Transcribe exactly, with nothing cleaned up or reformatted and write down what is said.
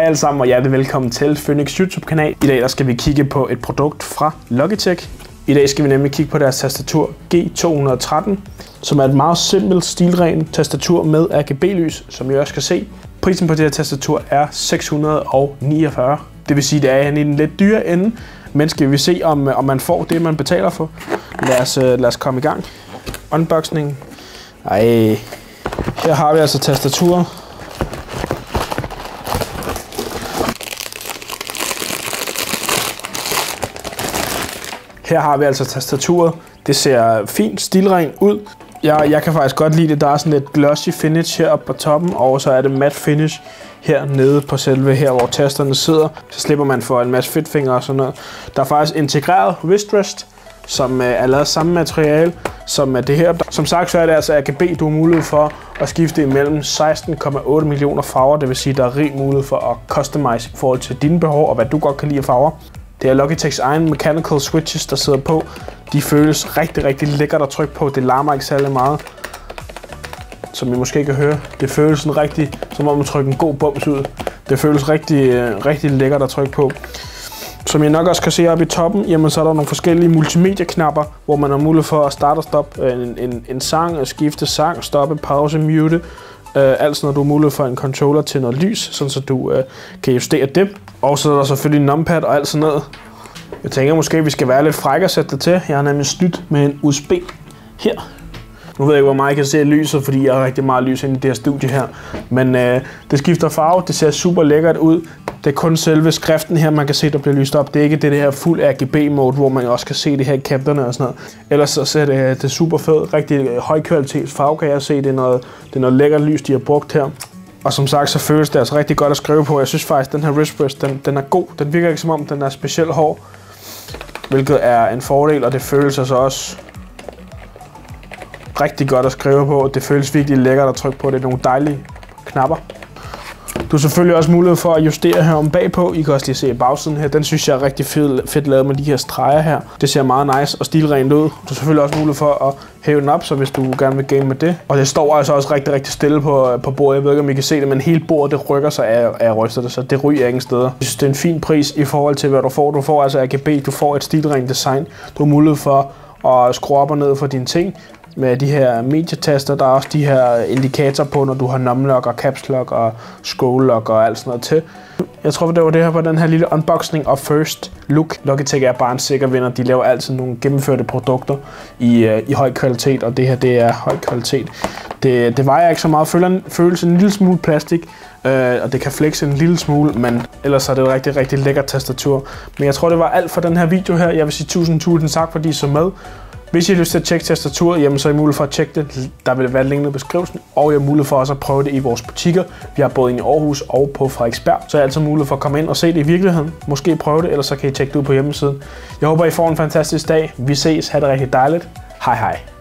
alle sammen, og hjertelig velkommen til Phoenix YouTube-kanal. I dag der skal vi kigge på et produkt fra Logitech. I dag skal vi nemlig kigge på deres tastatur G to hundrede og tretten, som er et meget simpelt, stilrent tastatur med R G B-lys, som I også kan se. Prisen på det her tastatur er seks hundrede og niogfyrre. Det vil sige, at det er i den lidt dyre ende, men skal vi se, om, om man får det, man betaler for. Lad os, lad os komme i gang. Unboxing. Ej, her har vi altså tastaturet. Her har vi altså tastaturet. Det ser fint stilrent ud. Jeg, jeg kan faktisk godt lide det. Der er sådan lidt glossy finish heroppe på toppen, og så er det matte finish her nede på selve her, hvor tasterne sidder. Så slipper man for en masse fedtfingre og sådan noget. Der er faktisk integreret wrist rest, som er lavet samme materiale som det her. Som sagt, så er det altså R G B, du har mulighed for at skifte imellem seksten komma otte millioner farver. Det vil sige, at der er rig mulighed for at customize i forhold til dine behov og hvad du godt kan lide af farver. Det er Logitechs egen mechanical switches, der sidder på. De føles rigtig, rigtig lækkert at trykke på. Det larmer ikke særlig meget, som I måske kan høre. Det føles sådan rigtig, som om man trykker en god bums ud. Det føles rigtig, rigtig lækkert at trykke på. Som I nok også kan se oppe i toppen, jamen så er der nogle forskellige multimedia-knapper, hvor man har mulighed for at starte og stoppe en, en, en sang, skifte sang, stoppe, pause, mute. Uh, altså når du har mulighed for en controller til noget lys, sådan så du uh, kan justere det. Og så er der selvfølgelig numpad og alt sådan noget. Jeg tænker måske, at vi skal være lidt frække og sætte det til. Jeg har nemlig snydt med en U S B her. Nu ved jeg ikke, hvor meget jeg kan se lyset, fordi jeg har rigtig meget lys inde i det her studie her. Men øh, det skifter farve, det ser super lækkert ud. Det er kun selve skriften her, man kan se, der bliver lyst op. Det er ikke det, det her fuld R G B-mode, hvor man også kan se det her i kanterne og sådan noget. Ellers så ser det, det er super fedt. Rigtig højkvalitets farve, kan jeg se. Det er noget, det er noget lækkert lys, de har brugt her. Og som sagt, så føles det altså rigtig godt at skrive på. Jeg synes faktisk, at den her wrist rest, den, den er god. Den virker ikke som om, den er specielt hård, hvilket er en fordel, og det føles altså også rigtig godt at skrive på. Det føles virkelig lækkert at trykke på. Det er nogle dejlige knapper. Du har selvfølgelig også mulighed for at justere her om bagpå. I kan også lige se bagsiden her. Den synes jeg er rigtig fedt, fedt lavet med de her streger her. Det ser meget nice og stilrent ud. Du har selvfølgelig også mulighed for at hæve den op, så hvis du gerne vil game med det. Og det står altså også rigtig, rigtig stille på, på bordet. Jeg ved ikke, om I kan se det, men hele bordet det rykker sig af, af ryster det, så det ryger ingen steder. Jeg synes, det er en fin pris i forhold til, hvad du får. Du får altså R G B, du får et stilrent design. Du har mulighed for at skrue op og ned for dine ting med de her medietaster. Der er også de her indikatorer på, når du har numlock og caps lock og scroll lock og alt sådan noget til. Jeg tror, det var det her på den her lille unboxing og first look. Logitech er bare en sikker vinder. De laver altid nogle gennemførte produkter i, i høj kvalitet, og det her det er høj kvalitet. Det, det vejer ikke så meget. Føles, føles en lille smule plastik, øh, og det kan flexe en lille smule, men ellers er det et rigtig, rigtig lækkert tastatur. Men jeg tror, det var alt for den her video her. Jeg vil sige tusind, tusind tak, fordi I så med. Hvis I har lyst til at tjekke tastaturet, jamen, så er I mulighed for at tjekke det. Der vil være link i beskrivelsen, og jeg har mulighed for også at prøve det i vores butikker. Vi har både i Aarhus og på Frederiksberg, så er I altid mulighed for at komme ind og se det i virkeligheden. Måske prøve det, eller så kan I tjekke det ud på hjemmesiden. Jeg håber, I får en fantastisk dag. Vi ses. Ha' det rigtig dejligt. Hej hej.